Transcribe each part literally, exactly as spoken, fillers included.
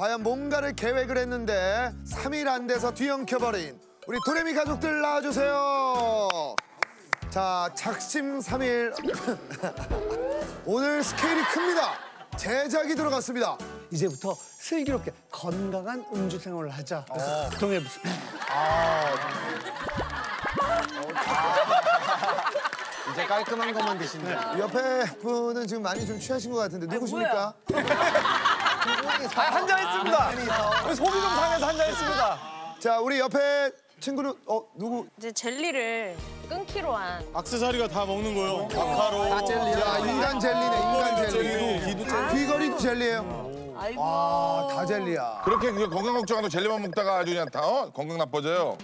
과연 뭔가를 계획을 했는데 삼 일 안 돼서 뒤엉켜버린 우리 도레미 가족들 나와주세요. 자, 작심 삼 일. 오늘 스케일이 큽니다. 제작이 들어갔습니다. 이제부터 슬기롭게 건강한 음주 생활을 하자. 그래서 동해 아, 이제 깔끔한 것만 드시네. 옆에 분은 지금 많이 좀 취하신 것 같은데 누구십니까? 아, 한잔 했습니다. 소비동산에서 한잔 했습니다. 자, 우리 옆에 친구는 어 누구? 이제 젤리를 끊기로 한. 액세서리가 다 먹는 거요. 마카로. 야, 인간 젤리네, 인간 젤리. 귀도 젤리. 귀걸이도 젤리예요. 아이고. 아, 다 젤리야. 그렇게 그 건강 걱정하고 젤리만 먹다가 아주 그냥 다 어? 건강 나빠져요.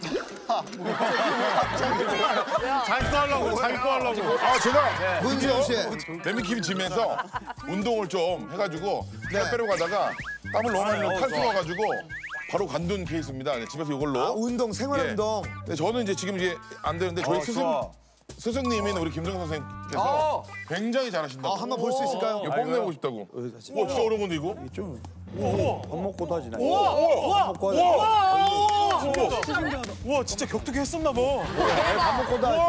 자기 거 하려고, 자기 거 하려고. 아 제가 문지영 씨. 데미킴 짐에서 운동을 좀 해가지고 네. 살 빼러 가다가 땀을 너무 많이 흘려 탈수 와가지고 바로 관둔 케이스입니다. 네, 집에서 이걸로. 아, 운동, 생활 예. 운동. 네, 저는 이제 지금 이제 안 되는데 저희 어, 스승 좋아. 스승님인 우리 김정선 선생님께서 어. 굉장히 잘하신다고. 아, 한번 볼 수 있을까요? 이거 뽐내고 싶다고. 와 진짜 어려운 건데 이거? 밥 먹고도 하지. 나. 와, 진짜 격투기 했었나 봐. 밥 먹고도 하지.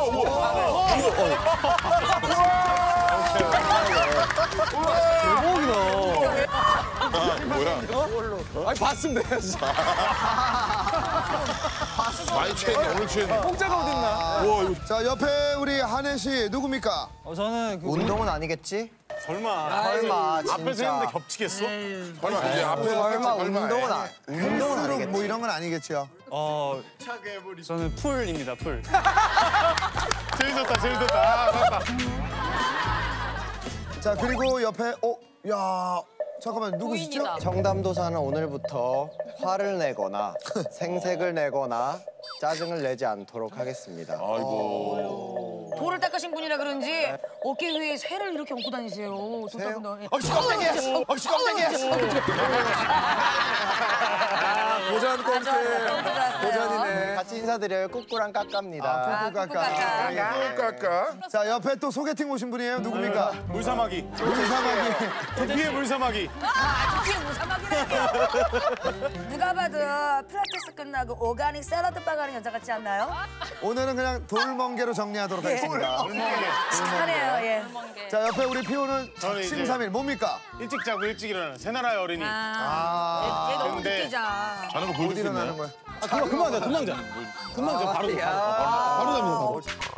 아, 뭐야? 아니, 봤으면 돼야지. 많이 취했네, 오늘 취했네. 공짜가 어딨나? 와, 이거 자, 옆에 우리 한혜 씨 누굽니까? 어, 저는 그 운동은 아니겠지? 설마. 설마 진짜. 앞에서 했는데 겹치겠어? 설마 이제 앞에 설마 운동은 아, 운동은 스스로 아니겠지? 뭐 이런 건 아니겠죠? 어, 저는 풀입니다, 풀. 재밌었다, 재밌었다. 아, 맞다. 자, 그리고 옆에 어, 야, 잠깐만 누구시죠? 부인이다. 청담도사는 오늘부터 화를 내거나 생색을 내거나 짜증을 내지 않도록 하겠습니다. 아이고. 돌을 닦으신 분이라 그런지 어깨 위에 새를 이렇게 얹고 다니세요. 돌 새요? 닦은 다음에. 아, 씨, 깜짝이야! 아, 씨, 깜짝이야! 고전 꽁트. 고전이네. 같이 인사드려요. 꾸꾸랑 까까입니다. 아, 꾹꾹 깎아. 꾹 깎아. 자, 옆에 또 소개팅 오신 분이에요. 누굽니까? 물사마귀. 물사마귀. 두피의 물사마귀. 아, 그게 무사막이라뇨. 누가 봐도 필라테스 끝나고 오가닉 샐러드 바 가는 여자 같지 않나요? 오늘은 그냥 돌멍게로 정리하도록 하겠습니다. 착하네요, 예. 자, 옆에 우리 피오는 저는 이제- 작심 삼 일 뭡니까? 일찍 자고 일찍 일어나는 새나라의 어린이. 아, 얘, 얘 너무 근데- 늦게 자. 자는 거 못 보여줄 수 일어나는 있나요? 거야? 아, 금방 금방 자, 금방 자. 금방 자, 바로. 바로, 바로 잡니다, 바로.